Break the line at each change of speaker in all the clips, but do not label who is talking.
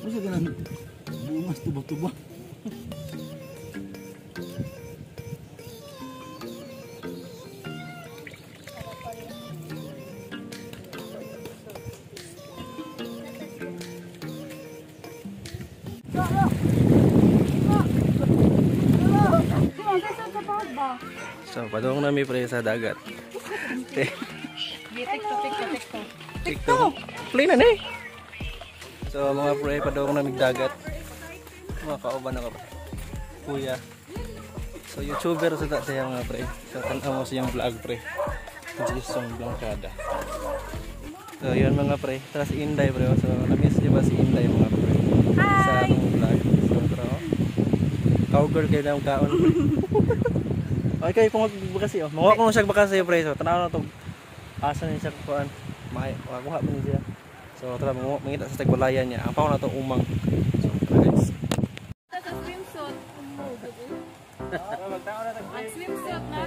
Masa ganang bungas tubo-tubo.
So, padung nami pre sa dagat. TikTok. Play na ni. So, mga pre, padung nami dagat. Mga kauban ako. Kuya. So, YouTuber sa siya mga pre. So, tanaw mo siyang vlog pre. Jason Blancada. So, yun mga pre. Tapos si Inday pre. So, na-miss niyo ba si Inday mga pre? Sa anong vlog. So, pero, cowgirl kayo na yung kaon pre. Okay, kung magbakasi oh. Mawa ko siya bakasi pre. So, tanaw na to. Asa niya siya kuan. Makuha mo niya. So, tara mangita sa tagbalayan niya. Ang pao na to umang. So, guys.
Sa swimsuit. Ang swimsuit na.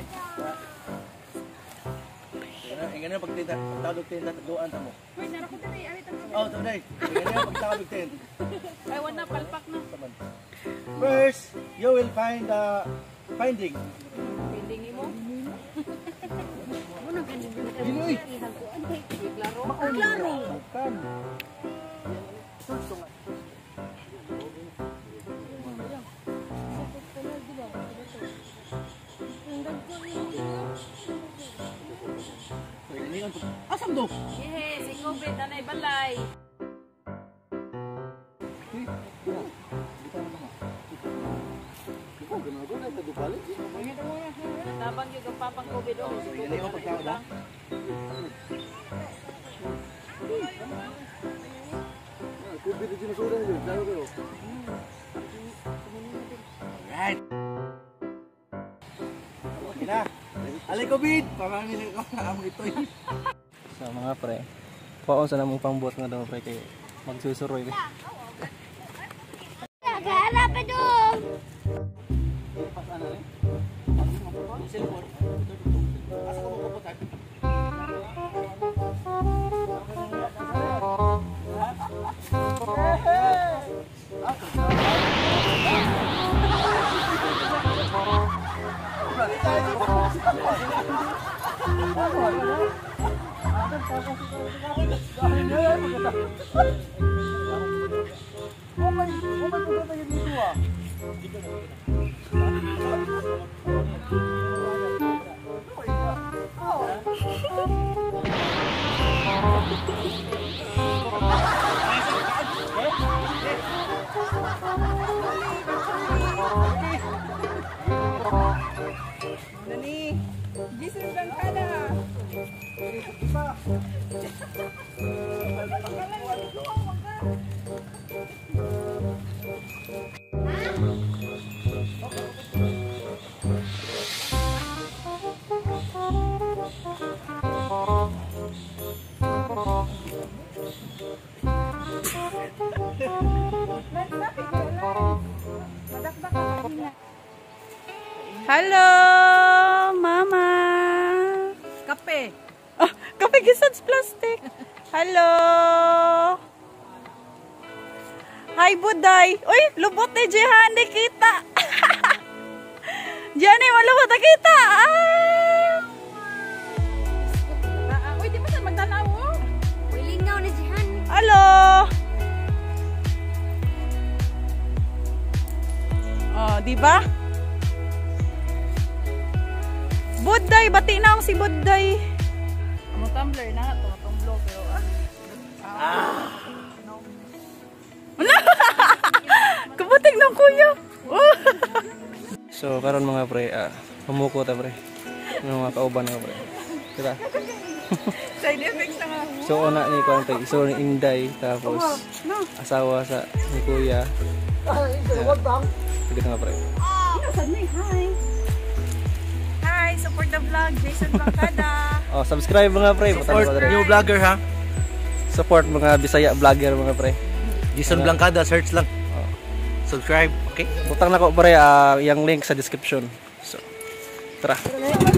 Ganyan pagtawag tinta doan ta mo.
Wait, nara ko diri, ari ta.
Oh, today. Ganyan pagtawag tin.
Ay wala palpak na.
First, you will find the finding.
Finding mo. Ano ganyan?
Dili.
Klaro. Klaro.
Kan. Asam do?
Yehe, si COVID anay balay. Tabang yung papang COVID o.
Dili mo pagtawag ba? COVID din sa ulo yun, dalo kayo. Right. Okay na. Alay COVID, pamamili ko na amo ito.
So, mga pre. Paon sa namong pangbuot nga daw pre kay magsusuroy.
Naghanap pa doon.
Asa ko mapupunta?
Nani, Jason Blancada.
Hello, Mama.
Kape.
Oh, kape gisans plastic. Hello. Hi, Buday. Uy, lubot ni Jihan, di kita. Diyan eh, malubot na kita.
Uy, di ba siya magdanaw mo? Wilingaw na Jihan.
Hello. Oh, di ba? Buday, bati na ako si Buday.
Ang tumbler na ito, tumblo, pero
Kabuting ng kuya.
So, karon mga pre, pumuko ta pre. Mga kauban nga pre. Kita.
Side effects na nga.
So, una ni kuan pre, iso ni Inday tapos asawa sa ni kuya. Sige nga pre.
Hi. Hi, support the vlog, Jason Blancada.
Oh, subscribe mga pre.
Support new vlogger ha.
Support mga Bisaya vlogger mga pre.
Jason Blancada, search lang. Subscribe, okay?
Butang na ko pre, yung link sa description. So, tara.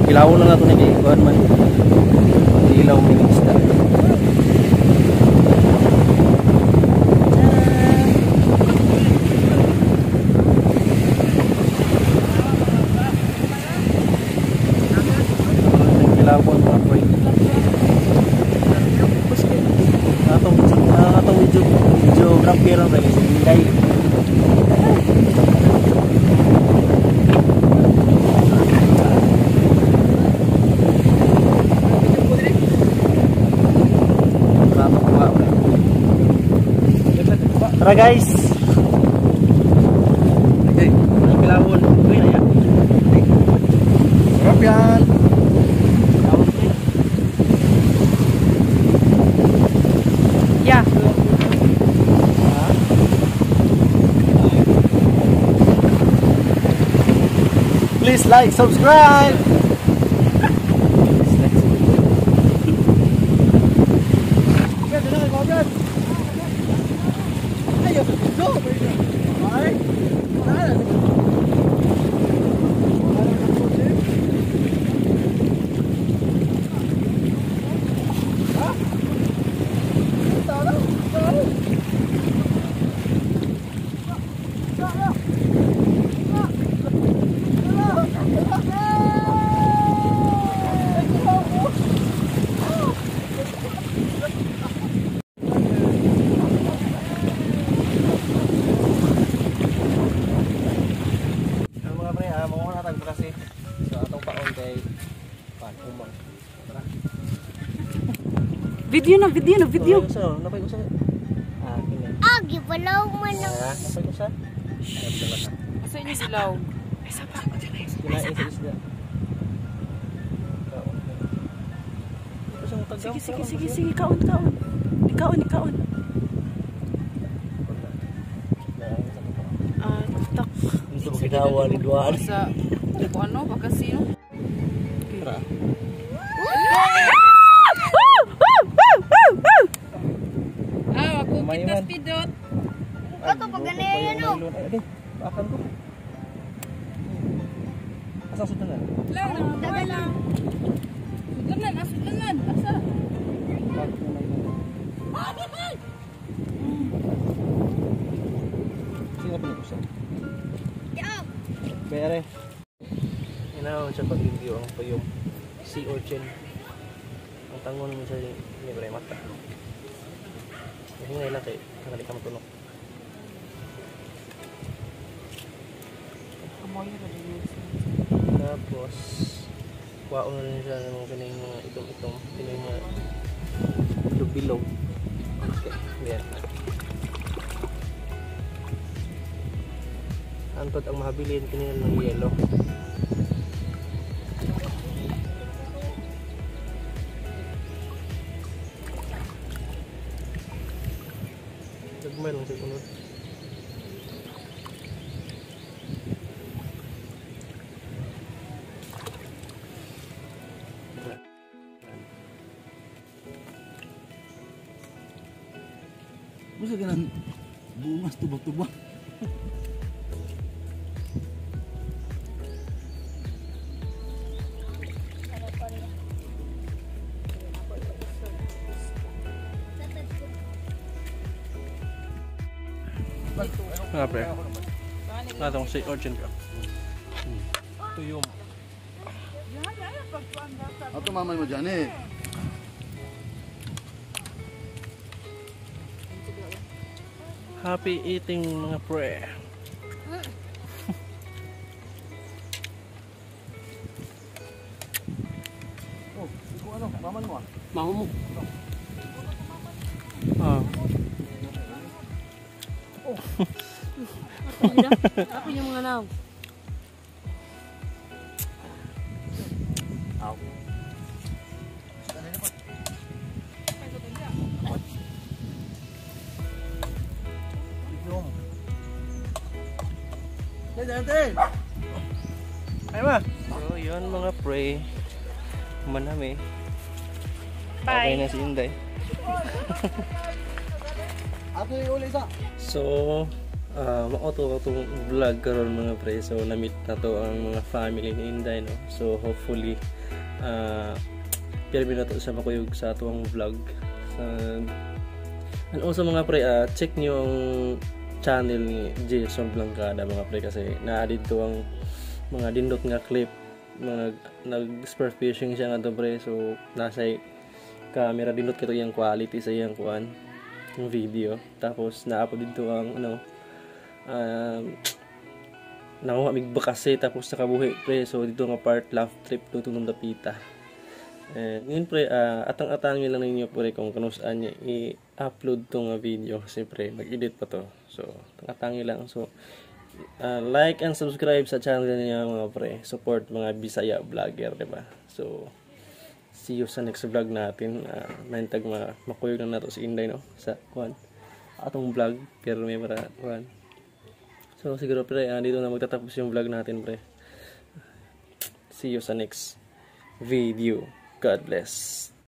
Ilaw na nato ni kuan man. Ilaw may isda. Ilaw po mga pre. Atong videographer ang lagi sa Inday. Tara guys. Okay, ang bilawon. Uy na yan. Sarap yan.
Yeah.
Please like, subscribe. Kasi sa atong paon kay umang. Tara.
Video na, video na, video.
Napay ko sa. Kini.
Agi palaw man ang
Napay ko sa.
Asa ini silaw? Ay sa pa ko dili.
Kinain sa isda.
Sige, kaon. Ikaon. Tak.
Ito ginawa ni Duan.
Sa ano, bakasino?
Tara.
Ako kita speedot.
Ako pag ganyan no.
Akan ko. Asa sudanan?
Dagalan.
Sudanan. Asa?
Sino pa nag-usap?
Diop.
Bere. Inaw siya pag-review ang payong sea urchin. Ang tangon mo siya ni Bere mata. Hingay lang kay kanali ka matulog. Tapos kuwaon na rin siya ng kaning mga itom-itom, kaning mga bilog-bilog. Okay, yan. Antod ang mahabilin kanina ng yelo. Dagmay lang sa unod.
Masa ganang bungas tubak-tubak.
Mga pre, natong sea urchin ka. Tuyom.
Ato mamay mo dyan eh.
Happy eating mga pre.
Oh, ikaw ano, maman mo ah.
Mama mo. Ah.
Apa yung mga naw?
Aw. Ay ma. So yun mga pre. Manami. Okay
Bye.
na si Inday.
Ato yung uli sa.
So mauto itong vlog karon mga pre. So na-meet na to ang mga family ni Inday, no. So hopefully pirmi na to sa makuyog sa tuwang vlog. And also mga pre, check nyo ang channel ni Jason Blancada mga pre, kasi na-added to ang mga dindot nga clip, mga nag-spear fishing siya nga to pre. So nasa camera dindot kito yung quality sa iyang kuan yung video, tapos na-upload dito ang nakuha migbakase, tapos nakabuhi pre. So dito nga part laugh trip tutong dapita. Ngayon pre, atang-atang lang ninyo pre kung kanusaan niya i-upload tong video, kasi pre mag-edit pa to. So atang lang. So like and subscribe sa channel niya mga pre, support mga Bisaya vlogger, diba? So see you sa next vlog natin. Maintag makuyog na nato si Inday, no, sa kuan atong vlog, pero may para kuan. So siguro pre, dito na magtatapos yung vlog natin pre. See you sa next video. God bless.